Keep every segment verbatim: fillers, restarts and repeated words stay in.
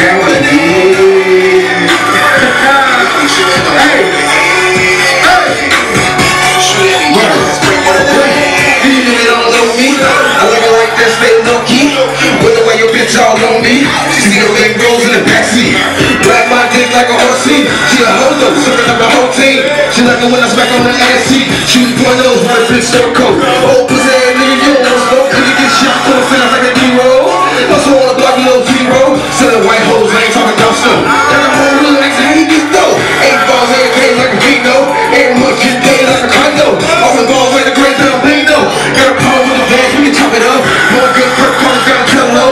All on me, see the leg rolls in the backseat. Black my dick like a horsey. She a hodo, serving up the whole team. She like it when I smack on the ass seat. Shooting point nose, run a bitch so cold. Old pussy ass nigga, you don't want smoke. Nigga get shot to the sounds like a D-roll. Also on the block, you know zero. Selling white hoes, I ain't talking dumb stuff. Got a whole real nigga, how you get dope? Eight balls, eight K like a Vino. Eight months, get paid like a condo. All the balls like a great little Bino. Got a pole with the bags, we can chop it up. More good perk, cars got a pillow.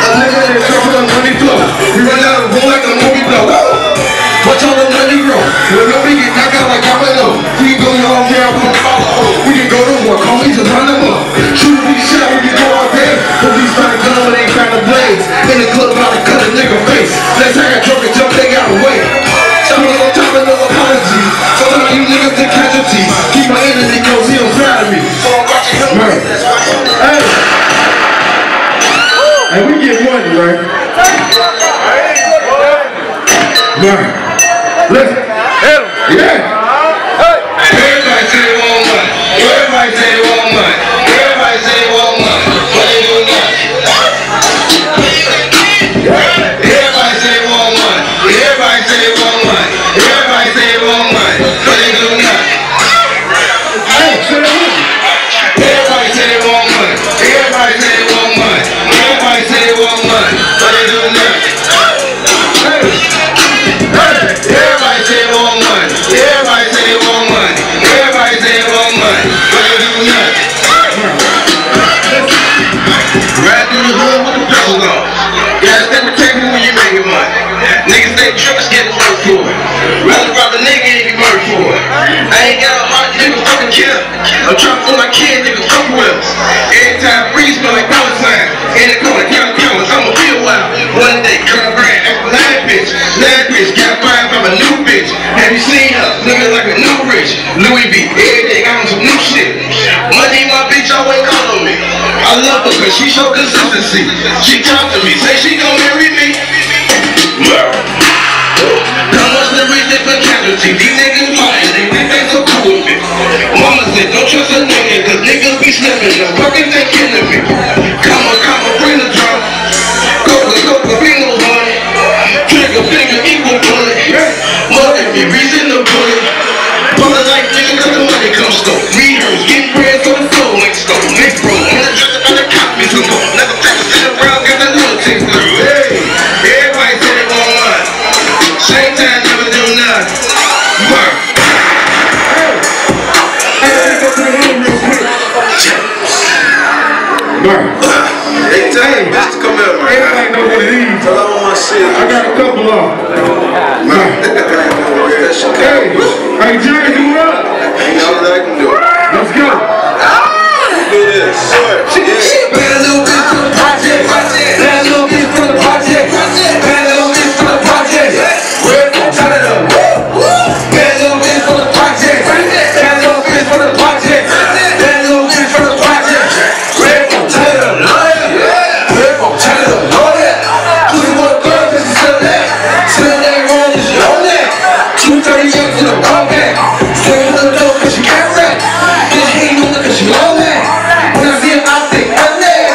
We run out of room like a movie blow. Watch all the money grow. When nobody get knocked out like domino. We can go your own way, I'm gonna follow. We can go to work, homies, and run them up. Shoot a big shot, we can go all day. Police find a gun when they ain't found the blades. In the club, about to cut a nigga face. Let's hang a drunk and jump, they got away. Some of on top of no apology. Some of you niggas the casualties. Keep my enemy close, he don't proud of me. Man. Hey. Hey, we get money, right? Man, listen. Yeah. Everybody say they want money. Everybody say they want money. Everybody say they want money. But they do nothing. Everybody say they want money. Everybody say they want money. Everybody say they want money. But they do nothing. Everybody say they want money. Everybody say they want money. Everybody say they want money. But they do nothing. Everybody say they want money. Everybody say they want money. Everybody say they want money. But they do nothing. Right through the hood with the pistols on. You gotta step the table when you making money. Niggas think trucks getting work for it. Rather rob a nigga and get murdered for it. I ain't got a heart, nigga fucking kill. I'm trying for my kid, nigga fuck with us. Every time breeze smell like dollar sign. In the corner, count counters, I'ma feel wild. One day, Colonel Grant, that's a last bitch. Last bitch, got fired from a new bitch. Have you seen her? Looking like a new rich. Louis V, every day got on some new shit. Money, my bitch always call on me. I love her cause she show consistency. She talk to me, say she gon' marry me. How much the reason for casualty? These niggas lying, they think they so cool with me. Mama said, don't trust a nigga, cause niggas be slipping. The fucking they killing me. Come on, come on, bring the drum. Go, go, go, go, bring those money. Trigger, finger, equal bullet. Mother, me reason the bullet. Bullet like nigga, cause the money comes slow. Rehearse, get bread for the flow like stone. Nick bro, on the dress about the copies and go. Never pack to sit around, got that little thing through. Hey, everybody say they want money. Same time, never do nothing. Work. Hey, tell him, just come here, man. Everybody know what it is. Tell him my shit. I got a couple of them. Hey, hey, Jerry, do what? Ain't nothing I can do. Let's go. Let's do this. Yeah. Bad little bit for the project. Bad little bit for the project. Bad little bit for the project. Red from Canada. Bad little bit for the project. Bad little bit for the project. Bad little bit for the project. Red from Canada. Red from Canada. Pussy for the girl, cause you still that. Still that wrong, is you on that. two thirty years in a roll back. Still in the door, cause you can't rap. Bitch hating on her, cause you on that. When I see him, I think I'm that.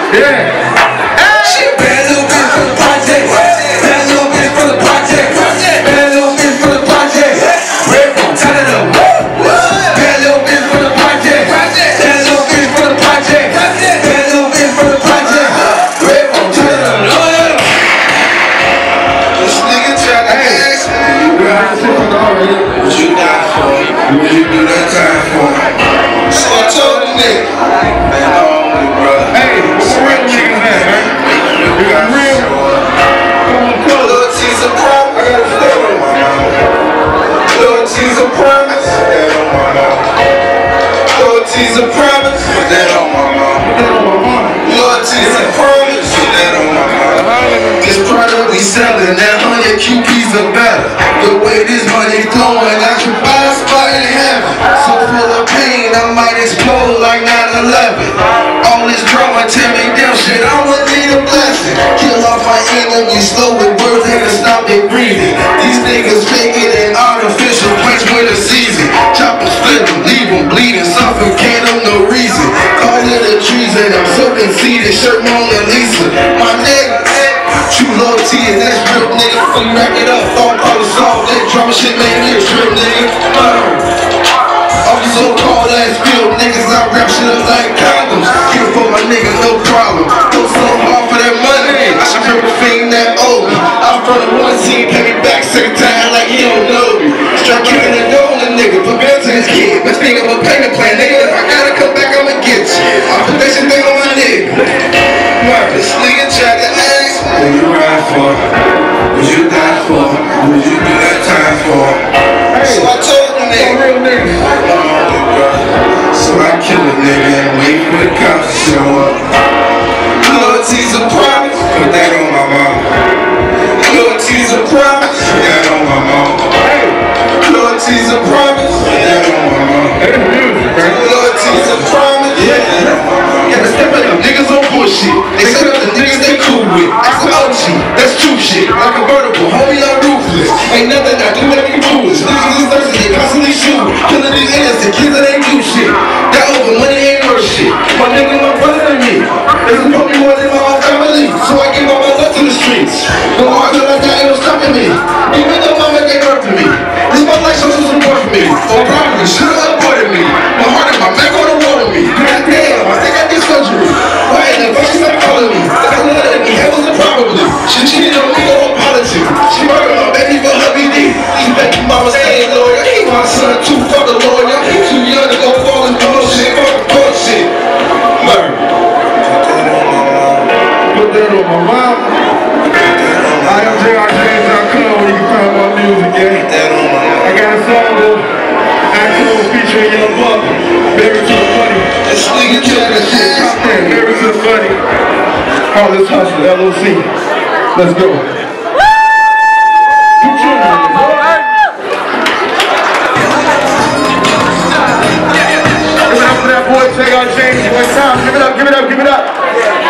Yeah. She a bad little bitch for the project. Bad little bitch for the project. Bad little bitch for the project. Red phone, turn it up. Bad little bitch for the project. Bad little bitch for the project. Bad little bitch for the project. Red phone, turn it up. This nigga try to ask me what you die for, what you do that time for. So I told the nigga, man, I don't know, brother. Hey, what's the real niggas at, man? You got real. Loyalty's a promise. I got a story. Loyalty's a promise. That on my mom. Loyalty's a promise. That on my mom. Loyalty's a promise. That on my mom. This product we selling, that hundred Q Ps are better. The way this money flowing, I can buy a spot in heaven. So full of pain, I might explode like nine eleven. All this drama, tell me damn shit, I would need a blessing. Kill off my enemies, slow with words and to stop their breathing. These niggas fake it in artificial place with a season. Choppers flip them, leave them bleeding, suffocate them, no reason. Call it a treason, I'm so conceited, shirt Mona Lisa. My nigga, true loyalty and that's real nigga. We rack it up, phone call us off, that drama shit made me a trip nigga. All these so-called ass field niggas, I wrap shit up like condoms. Here for my nigga, no problem. Go so hard for that money, I should rip a fiend that owe me. I'm from the one team, pay me back second time like he don't know me. Straight kicking the door on the nigga, put bail to his kid. Let's think of a payment plan, nigga. If I gotta come back, I'ma get you. I put that shit thing on my nigga. This nigga tried to ask me, what you ride for? What you die for? What you do that time for? So I told the nigga, so I kill a nigga and wait for the cops to show up. Loyalty's a promise, put that on my mom. Loyalty's a promise, put that on my mom. Loyalty's a promise, put that on my mom. Loyalty's a promise, yeah. Yeah, step it up, niggas on bullshit. They set up the niggas they cool with. That's the O G, that's true shit. Like a vertical, homie, I'm ruthless. Ain't nothing I do that ain't foolish. Niggas is thirsty, they constantly shoot. Killing these innocent kids that ain't do shit. That over money ain't worth shit. My nigga, my brother than me. They support me more than my own family. So I give all my love to the streets. No hard till I got ain't no stopping me. Even though mama gave birth to me. This my life shows some support for me. Or probably should've aborted me. My heart and my back on the wall of me. God damn, I think I did surgery. Why ain't the fuck she started calling me? Like I love at me, heavens and probably. She cheated on me, no apology. She murdered my baby for her B D. These baby mamas ain't lawyer. He my son too, fuck a lawyer. He too young to go fall in bullshit. Fuck bullshit. Murder. Put that on my mom. I am J R James dot com where you can find my music, yeah. I got a song with Axel featuring Young Buck. Married to the Money. This nigga trying to shit. Top ten, Married to the Money. Harless Hustler, L O C. Let's go. Give it up for that boy, J R James. One time. Give it up, give it up, give it up.